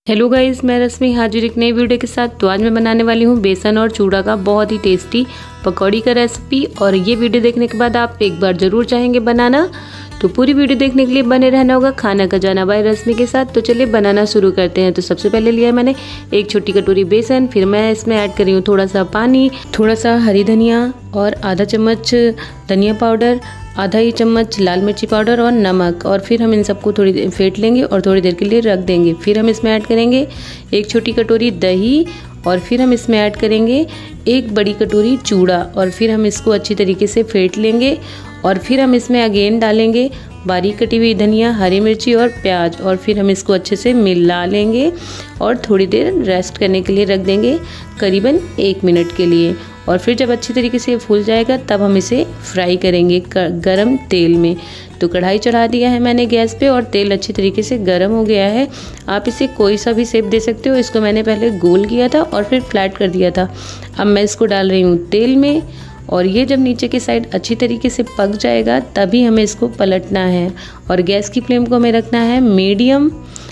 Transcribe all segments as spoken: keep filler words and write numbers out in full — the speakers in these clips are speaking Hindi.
हेलो गाइस, मैं रश्मि हाजिर एक नई वीडियो के साथ। तो आज मैं बनाने वाली हूँ बेसन और चूड़ा का बहुत ही टेस्टी पकौड़ी का रेसिपी। और ये वीडियो देखने के बाद आप एक बार ज़रूर चाहेंगे बनाना, तो पूरी वीडियो देखने के लिए बने रहना होगा खाना खजाना बाय रश्मि के साथ। तो चलिए बनाना शुरू करते हैं। तो सबसे पहले लिया मैंने एक छोटी कटोरी बेसन, फिर मैं इसमें ऐड कर रही हूँ थोड़ा सा पानी, थोड़ा सा हरी धनिया और आधा चम्मच धनिया पाउडर, आधा ही चम्मच लाल मिर्ची पाउडर और नमक। और फिर हम इन सबको थोड़ी देर फेंट लेंगे और थोड़ी देर के लिए रख देंगे। फिर हम इसमें ऐड करेंगे एक छोटी कटोरी दही, और फिर हम इसमें ऐड करेंगे एक बड़ी कटोरी चूड़ा, और फिर हम इसको अच्छी तरीके से फेंट लेंगे। और फिर हम इसमें अगेन डालेंगे बारीक कटी हुई धनिया, हरी मिर्ची और प्याज, और फिर हम इसको अच्छे से मिला लेंगे और थोड़ी देर रेस्ट करने के लिए रख देंगे, करीबन एक मिनट के लिए। और फिर जब अच्छी तरीके से फूल जाएगा तब हम इसे फ्राई करेंगे गरम तेल में। तो कढ़ाई चढ़ा दिया है मैंने गैस पे और तेल अच्छी तरीके से गरम हो गया है। आप इसे कोई सा भी शेप दे सकते हो। इसको मैंने पहले गोल किया था और फिर फ्लैट कर दिया था। अब मैं इसको डाल रही हूँ तेल में, और ये जब नीचे की साइड अच्छी तरीके से पक जाएगा तभी हमें इसको पलटना है। और गैस की फ्लेम को हमें रखना है मीडियम,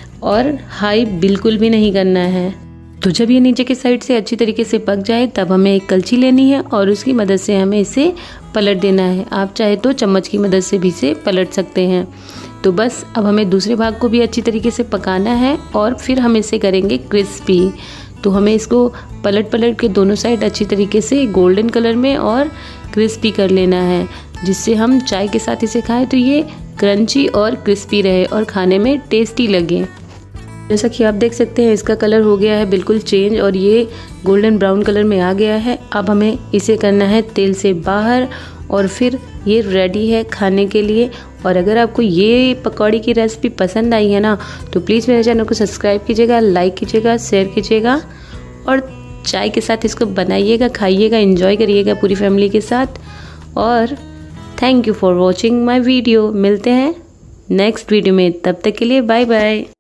और हाई बिल्कुल भी नहीं करना है। तो जब ये नीचे की साइड से अच्छी तरीके से पक जाए तब हमें एक कलछी लेनी है और उसकी मदद से हमें इसे पलट देना है। आप चाहे तो चम्मच की मदद से भी इसे पलट सकते हैं। तो बस अब हमें दूसरे भाग को भी अच्छी तरीके से पकाना है और फिर हम इसे करेंगे क्रिस्पी। तो हमें इसको पलट पलट के दोनों साइड अच्छी तरीके से गोल्डन कलर में और क्रिस्पी कर लेना है, जिससे हम चाय के साथ इसे खाएं तो ये क्रंची और क्रिस्पी रहे और खाने में टेस्टी लगे। जैसा कि आप देख सकते हैं इसका कलर हो गया है बिल्कुल चेंज और ये गोल्डन ब्राउन कलर में आ गया है। अब हमें इसे करना है तेल से बाहर और फिर ये रेडी है खाने के लिए। और अगर आपको ये पकौड़ी की रेसिपी पसंद आई है ना, तो प्लीज़ मेरे चैनल को सब्सक्राइब कीजिएगा, लाइक कीजिएगा, शेयर कीजिएगा और चाय के साथ इसको बनाइएगा, खाइएगा, एंजॉय करिएगा पूरी फैमिली के साथ। और thank you for watching my video. मिलते हैं नेक्स्ट वीडियो में, तब तक के लिए बाय बाय।